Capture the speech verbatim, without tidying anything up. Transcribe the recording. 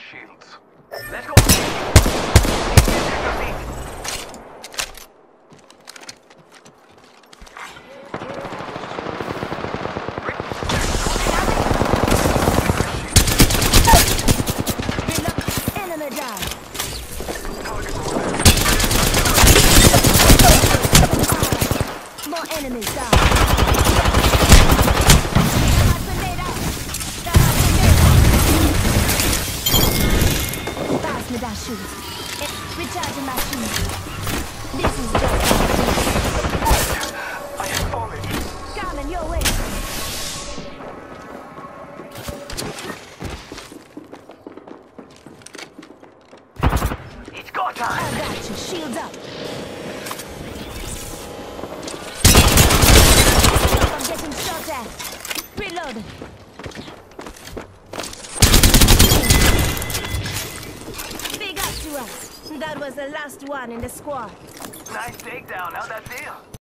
shields. Let's go. Enemy down. More enemies down. Pass me that shoes. Recharging my shoes. This is just I am falling. coming your way. It's go I time. got you. Shields up. I'm getting shot at. Reloading. Big up to us. That was the last one in the squad. Nice takedown. How'd that feel?